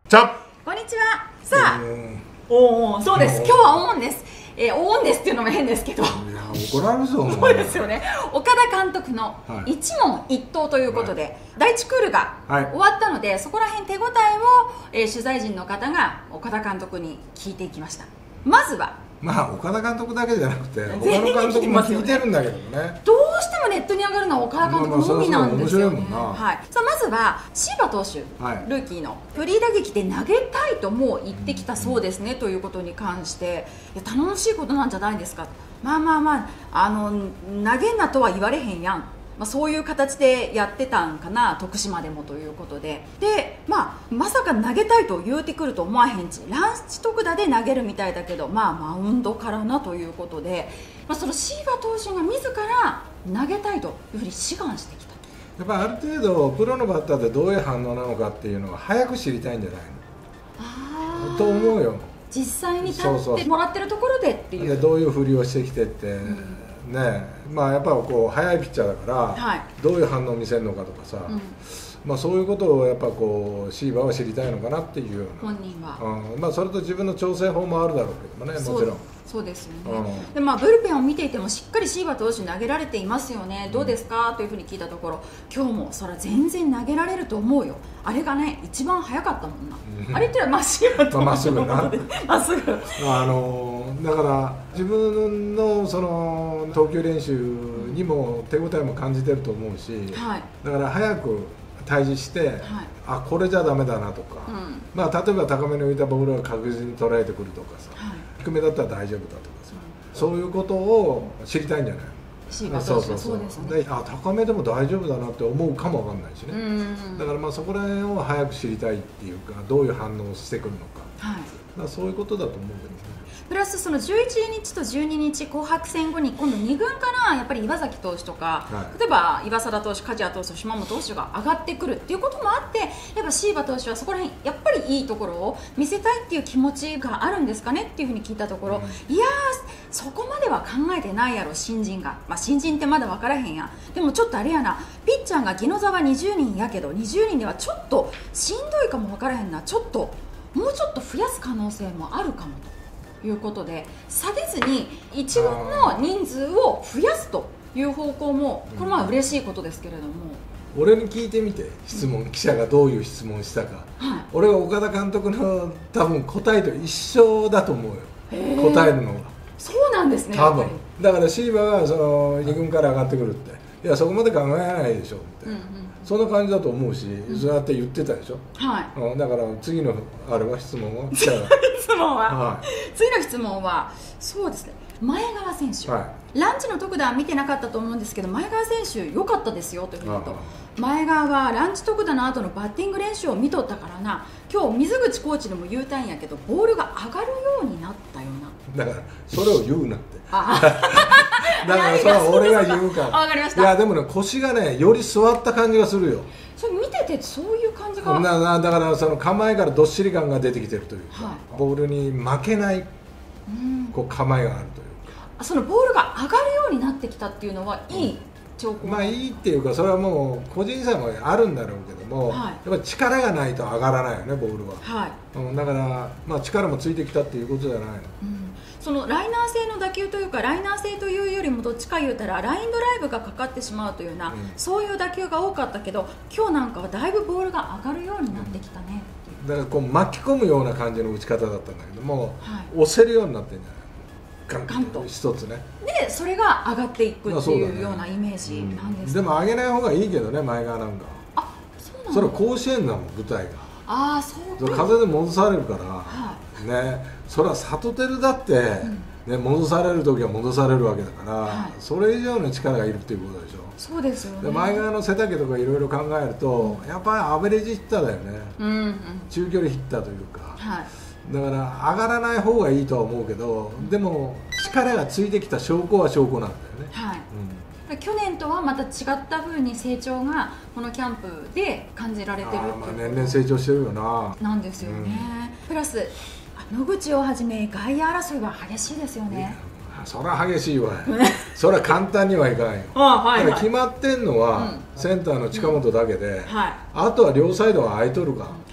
チャッこんにちは。さあ、そうです。今日はオンです。オンですっていうのも変ですけど。 いや怒られるぞ。 そうですよね。岡田監督の一問一答ということで、第1クールが終わったので、そこら辺手応えを、取材陣の方が岡田監督に聞いていきました。まずは。 まあ岡田監督だけじゃなくて他の監督も聞いてるんだけどね。 どうしてもネットに上がるのは岡田監督のみなんですよね。 はい。 さあまずは椎葉投手、ルーキーのフリー打撃で投げたいともう言ってきたそうですね、ということに関して、いや頼もしいことなんじゃないですか。まあ投げんなとは言われへんやん。そういう形でやってたんかな、徳島でもということで、まさか投げたいと言うてくると思わへんち、ランチ特打で投げるみたいだけど、マウンドからなということで、その椎葉投手が自ら投げたいというふうに志願してきた。 やっぱある程度プロのバッターでどういう反応なのかっていうのは早く知りたいんじゃないのと思うよ。 実際に立ってもらってるところでっていう。 どういうふりをしてきてって、ね、やっぱこう速いピッチャーだから、どういう反応を見せるのかとかさ、そういうことをやっぱこう椎葉は知りたいのかなっていうような、 本人は、 それと自分の調整法もあるだろうけどもね、もちろん。 そうですよね。でブルペンを見ていてもしっかり椎葉投手投げられていますよね、どうですかというふうに聞いたところ、今日もそれは全然投げられると思うよ、あれがね一番早かったもんな、あれって椎葉投手まっすぐなまっすぐだから自分のその投球練習にも手応えも感じてると思うし、だから早く対峙して、これじゃダメだなとか、例えば高めに浮いたボールは確実に捉えてくるとかさ、低めだったら大丈夫だとかさ、そういうことを知りたいんじゃないの。そうですね。高めでも大丈夫だなって思うかもわかんないしね。だからそこら辺を早く知りたいっていうか、どういう反応をしてくるのか、そういうことだと思うけどね。 プラスその11日と12日紅白戦後に今度2軍からやっぱり岩崎投手とか、例えば岩貞投手、梶谷投手、島本投手が上がってくるっていうこともあって、やっぱ椎葉投手はそこら辺やっぱりいいところを見せたいっていう気持ちがあるんですかねっていうふうに聞いたところ、いやーそこまでは考えてないやろ新人が、新人ってまだ分からへんやん、でもちょっとあれやな、ピッチャーが宜野座は20人やけど20人ではちょっとしんどいかも分からへんな、もうちょっと増やす可能性もあるかもということで、下げずに1軍の人数を増やすという方向も、これは嬉しいことですけれども、 俺に聞いてみて、質問、記者がどういう質問したか、俺が岡田監督の多分答えと一緒だと思うよ、答えるのが。 そうなんですね、 多分だから椎葉がその2軍から上がってくるって、いやそこまで考えないでしょみたいな、そんな感じだと思うし、そうやって言ってたでしょ。だから次のあれは質問は次の質問はそうですね、前川選手、ランチの特打は見てなかったと思うんですけど、前川選手良かったですよということ、前川はランチ特打の後のバッティング練習を見とったからな、今日水口コーチでも言うたんやけどボールが上がるようになったよな、 だからそれを言うなってだからそれは俺が言うから。 分かりました。 いやでもね、腰がねより座った感じがするよ。 それ見ててそういう感じがだからその構えからどっしり感が出てきてるというか、ボールに負けないこう構えがあるというか、 そのボールが上がるようになってきたっていうのはいい兆候、 いいっていうか、それはもう個人差もあるんだろうけども、やっぱり力がないと上がらないよねボールは。だから力もついてきたっていうことじゃないの。 そのライナー性の打球というか、ライナー性というよりもどっちか言うたらラインドライブがかかってしまうというような、そういう打球が多かったけど、今日なんかはだいぶボールが上がるようになってきたね、 だからこう巻き込むような感じの打ち方だったんだけども、押せるようになってるんじゃない、ガンと一つね。 でそれが上がっていくっていうようなイメージなんですか。 でも上げない方がいいけどね、前側なんか。それは甲子園だもん、舞台が。そう風で戻されるからね、それは里照だって戻される時は戻されるわけだから、それ以上の力がいるっていうことでしょ。 そうですよね。 前側の背丈とかいろいろ考えると、やっぱりアベレージヒッターだよね、中距離ヒッターというか、だから上がらない方がいいとは思うけど、でも力がついてきた証拠は証拠なんだよね。 去年とはまた違った風に成長がこのキャンプで感じられてるっていう、 年々成長してるよな。 なんですよね。プラス野口をはじめ外野争いは激しいですよね。 そりゃ激しいわそりゃ簡単にはいかんよ。だから決まってんのはセンターの近本だけで、あとは両サイドは空いとるか。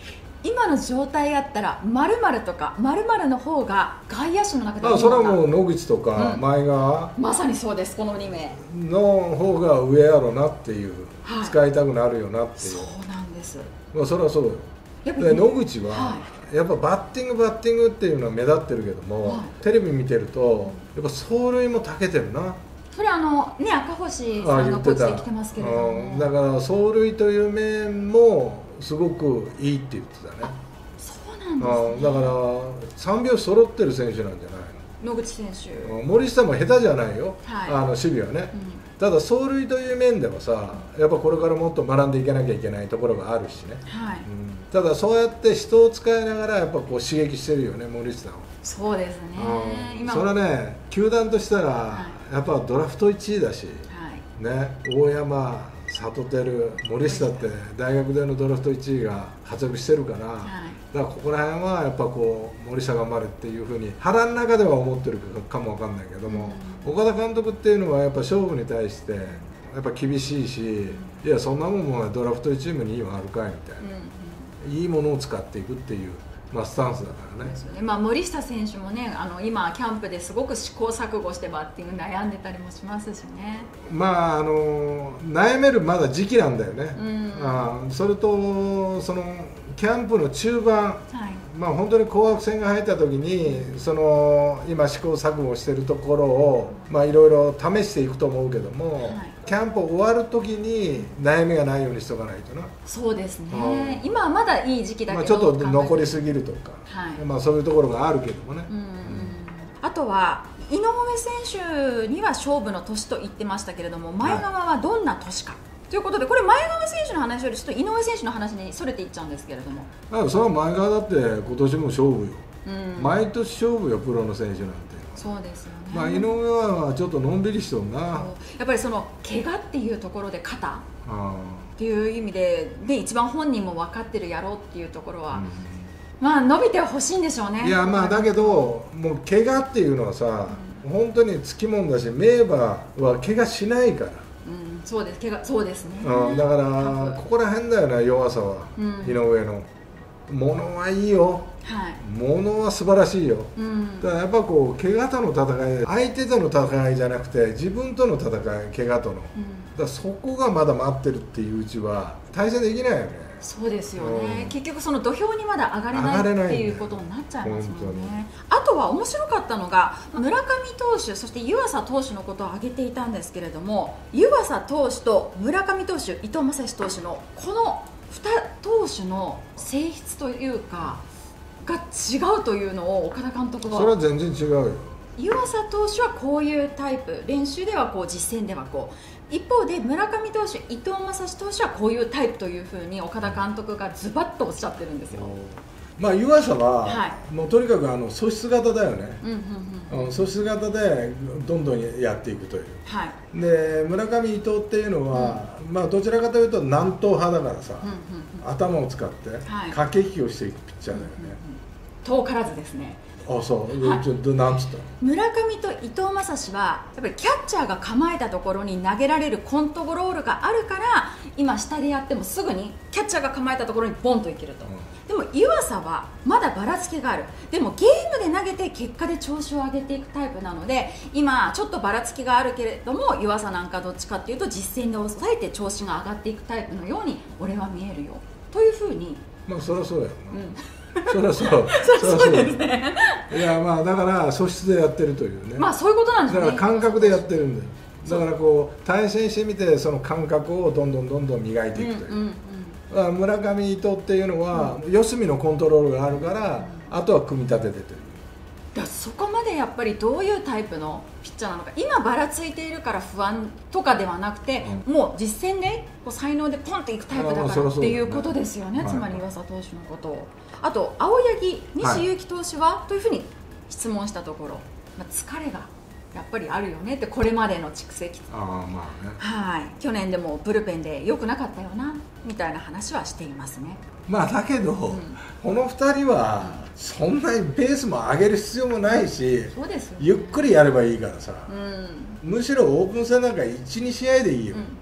今の状態やったら〇〇とか〇〇の方が外野手の中でそれはもう野口とか前川、 まさにそうです。この2名の方が上やろなっていう、使いたくなるよなっていう。 そうなんです。 それはそうよ。で野口は、やっぱバッティングっていうのは目立ってるけども、テレビ見てるとやっぱ走塁も長けてるな。 それ赤星さんがコーチで来てますけれども、 だから走塁という面もすごくいいって言ってたね。 そうなんですね。 だから3拍子揃ってる選手なんじゃないの、野口選手。 森下も下手じゃないよ、守備はね、ただ走塁という面ではさ、やっぱこれからもっと学んでいかなきゃいけないところがあるしね、ただそうやって人を使いながらやっぱこう刺激してるよね、森下を。 そうですね。 それはね、球団としたらやっぱドラフト1位だし、ね、大山、里輝、森下って大学でのドラフト1位が活躍してるから、だからここら辺はやっぱこう森下頑張れっていうふうに腹の中では思ってるかもわかんないけども、岡田監督っていうのはやっぱ勝負に対してやっぱ厳しいし、いやそんなもんもドラフト1チームにいいもあるかいみたいな、いいものを使っていくっていう。スタンスだからね。 森下選手もね、今キャンプですごく試行錯誤してバッティング悩んでたりもしますしね。 悩めるまだ時期なんだよね。それとそのキャンプの中盤、本当に紅白戦が入った時に今試行錯誤しているところをいろいろ試していくと思うけども、キャンプ終わる時に悩みがないようにしとかないとな。そうですね。今はまだいい時期だけど、ちょっと残りすぎるとか、そういうところがあるけどもね。あとは井上選手には勝負の年と言ってましたけれども、前川はどんな年か。ということで、これ前川選手の話よりちょっと井上選手の話にそれていっちゃうんですけれども、それは前川だって今年も勝負よ、毎年勝負よ、プロの選手なんて。そうですよね。井上はちょっとのんびりしとんな。やっぱりその怪我っていうところで肩っていう意味で一番本人も分かってるやろうっていうところは、伸びてほしいんでしょうね。いやだけどもう怪我っていうのはさ、本当につきもんだし、名馬は怪我しないから。そうです、そうですね。だからここら辺だよな、弱さは。井上のものはいいよ、ものは素晴らしいよ。だからやっぱこう怪我との戦い、相手との戦いじゃなくて自分との戦い、怪我との、だからそこがまだ待ってるっていううちは対戦できないよね。そうですよね。結局その土俵にまだ上がれないっていうことになっちゃいますもんね。あとは面白かったのが村上投手、そして湯浅投手のことを挙げていたんですけれども、湯浅投手と村上投手、伊藤将司投手のこの2投手の性質というかが違うというのを岡田監督は。それは全然違うよ。湯浅投手はこういうタイプ、練習ではこう、実戦ではこう。一方で村上投手、伊藤将司投手はこういうタイプというふうに岡田監督がズバッとおっしゃってるんですよ。湯浅は、もうとにかく素質型だよね。素質型でどんどんやっていくという。で村上、伊藤っていうのは、どちらかというと南東派だからさ、頭を使って駆け引きをしていくピッチャーだよね。遠からずですね。あ、そう、なんつった村上と伊藤将司はやっぱりキャッチャーが構えたところに投げられるコントロールがあるから、今下でやってもすぐにキャッチャーが構えたところにボンといけると。でも湯浅はまだばらつきがある。でもゲームで投げて結果で調子を上げていくタイプなので、今ちょっとばらつきがあるけれども、湯浅なんかどっちかっていうと実戦で抑えて調子が上がっていくタイプのように俺は見えるよというふうに。そりゃそうやろな。そりゃそう。そうですね。いやだから素質でやってるというね。そういうことなんですね。だから感覚でやってるんだよ。だからこう対戦してみて、その感覚をどんどん磨いていくという。村上、伊藤っていうのは四隅のコントロールがあるから、あとは組み立ててという。そこまでやっぱりどういうタイプのピッチャーなのか、今ばらついているから不安とかではなくて、もう実戦でこう才能でポンっていくタイプだからっていうことですよね。つまり湯浅投手のことを。あと青柳、西勇輝投手はというふうに質問したところ、疲れがやっぱりあるよねって、これまでの蓄積、去年でもブルペンで良くなかったよなみたいな話はしていますね。だけど、この2人はそんなにペースも上げる必要もないし、ゆっくりやればいいからさ、むしろオープン戦なんか 1,2 試合でいいよ。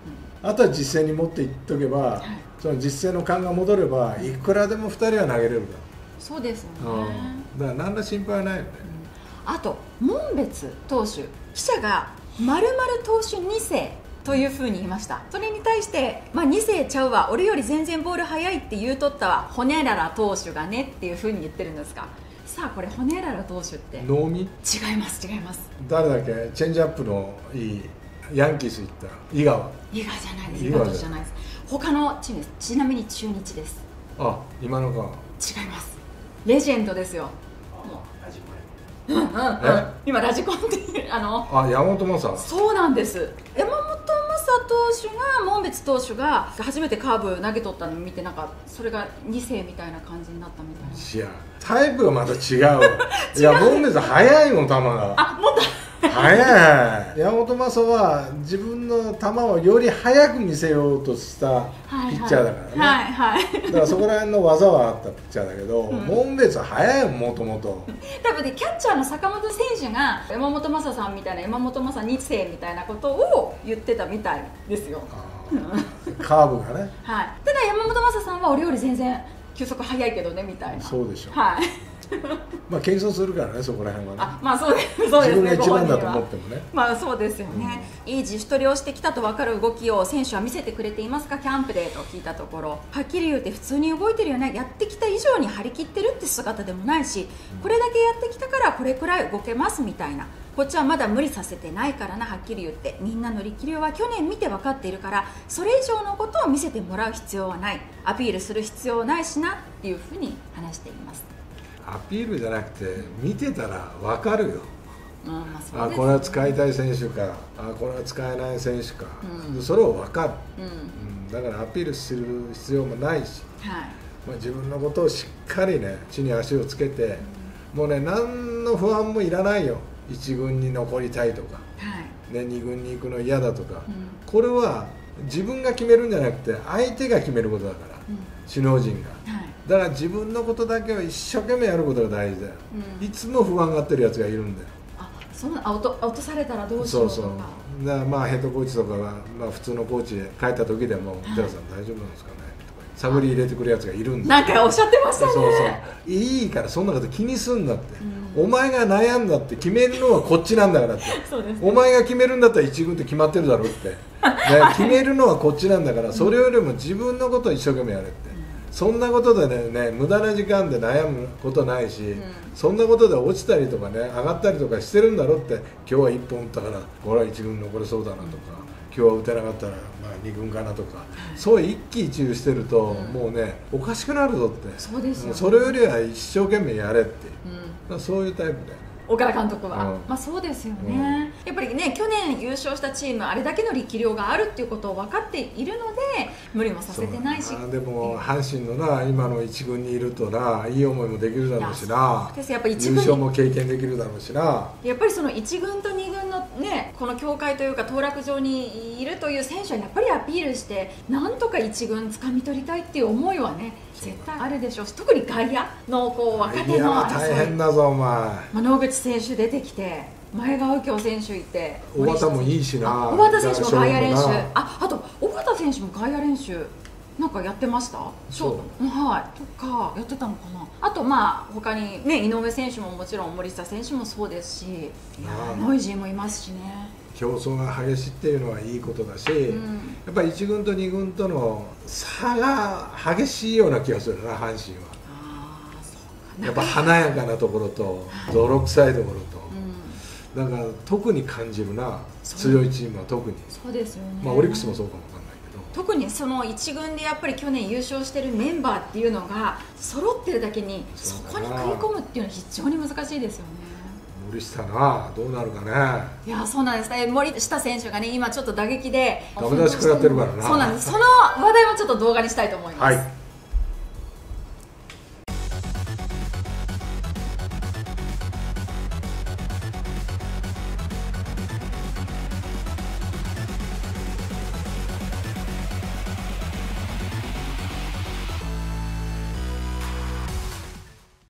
あとは実践に持っていっとけば、その実践の勘が戻ればいくらでも2人は投げれるから。 そうですよね。 だから何ら心配はないよね。 あと門別投手、記者が〇〇投手2世というふうに言いました。それに対して、2世ちゃうわ、俺より全然ボール速いって言うとったわ、ホネララ投手がねっていうふうに言ってるんですが、さあこれホネララ投手って能見？違います違います。 誰だっけ？チェンジアップのいいヤンキース行った井川じゃないです。井川投手じゃないです。他のチームです。ちなみに中日です。 あ、今のか。 違います。レジェンドですよ。今ラジコンっていう山本昌。 そうなんです。山本昌投手が門別投手が初めてカーブ投げとったのを見て、なんかそれが2世みたいな感じになったみたいな。 いやタイプがまた違う。いや門別速いもん、球が。 もっと速い。山本昌は自分の球をより速く見せようとしたピッチャーだからね。だからそこら辺の技はあったピッチャーだけど、門別は速いもん、もともと。多分ね、キャッチャーの坂本選手が山本昌さんみたいな、山本昌2世みたいなことを言ってたみたいですよ。 カーブがね。 ただ山本昌さんは俺より全然球速速いけどねみたいな。 そうでしょ。謙遜するからね、そこら辺はね。 そうです。 自分が一番だと思ってもね。 そうですよね。いい自主トレをしてきたと分かる動きを選手は見せてくれていますか、キャンプでと聞いたところ、はっきり言うて普通に動いてるよね、やってきた以上に張り切ってるって姿でもないし、これだけやってきたからこれくらい動けますみたいな。こっちはまだ無理させてないからな、はっきり言って、みんなの力量は去年見て分かっているから、それ以上のことを見せてもらう必要はない、アピールする必要ないしなっていうふうに話しています。 アピールじゃなくて見てたら分かるよ。これは使いたい選手か、これは使えない選手か、それを分かる。だからアピールする必要もないし、自分のことをしっかりね、地に足をつけて、もうね、何の不安もいらないよ。1軍に残りたいとか、2軍に行くの嫌だとか、これは自分が決めるんじゃなくて相手が決めることだから、首脳陣が。だから自分のことだけを一生懸命やることが大事だよ。いつも不安がってるやつがいるんだよ。 落とされたらどうしようとか。 だからヘッドコーチとかが、普通のコーチで帰った時でも「寺さん大丈夫なんですかね?」とか探り入れてくるやつがいるんだ。 なんかおっしゃってましたね。 いいからそんなこと気にすんなって、お前が悩んだって決めるのはこっちなんだからって。お前が決めるんだったら1軍って決まってるだろって、決めるのはこっちなんだから、それよりも自分のことを一生懸命やれって。そんなことでね、無駄な時間で悩むことないし、そんなことで落ちたりとかね、上がったりとかしてるんだろって。今日は1本打ったからこれは1軍残れそうだなとか、今日は打てなかったら2軍かなとか、そう一喜一憂してると、もうね、おかしくなるぞって。それよりは一生懸命やれって、そういうタイプで。 岡田監督は、そうですよね。やっぱりね、去年優勝したチーム、あれだけの力量があるっていうことを分かっているので無理もさせてないし。 でも阪神の今の1軍にいるといい思いもできるだろうしな、優勝も経験できるだろうしな。 やっぱりその1軍と2軍のね、この境界というか当落上にいるという選手はやっぱりアピールしてなんとか1軍掴み取りたいっていう思いはね、絶対あるでしょうし、特に外野の若手の大変だぞお前。 野口選手出てきて、前川右京選手いて、 小畑もいいしな。 小畑選手も外野練習、あと小畑選手も外野練習なんかやってました。とかやってたのかな。あと他にね、井上選手ももちろん森下選手もそうですし、ノイジーもいますしね。 競争が激しいっていうのはいいことだし、やっぱり1軍と2軍との差が激しいような気がするな、阪神は。やっぱ華やかなところと泥臭いところと、だから特に感じるな、強いチームは特に。 そうですよね。 オリックスもそうかもわかんないけど、 特にその1軍でやっぱり去年優勝してるメンバーっていうのが揃ってるだけに、そこに食い込むっていうのは非常に難しいですよね。 森下な、どうなるかね。 いや、そうなんですね。森下選手がね、今ちょっと打撃でダメ出し食らってるからな。 そうなんです。その話題もちょっと動画にしたいと思います。